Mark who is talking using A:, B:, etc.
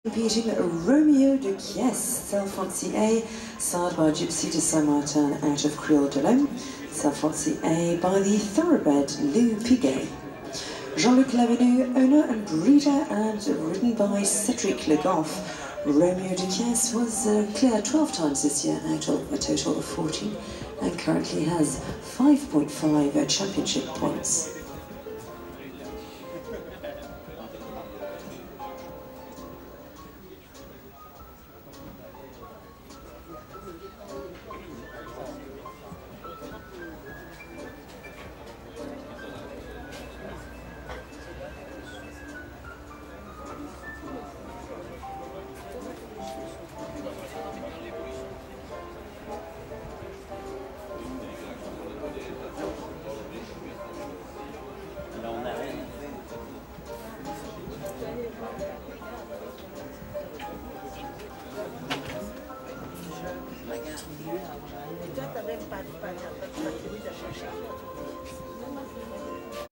A: Competing Romeo de Quiesce, self-fancy A, sired by Gipsy de St Martin out of Creole de Lome, self-fancy A by the thoroughbred Lou Piguet. Jean-Luc Lavenu, owner and breeder, and ridden by Cedric le Goff. Romeo de Quiesce was cleared 12 times this year out of a total of 14 and currently has 5.5 championship points.
B: Toi, t'avais pas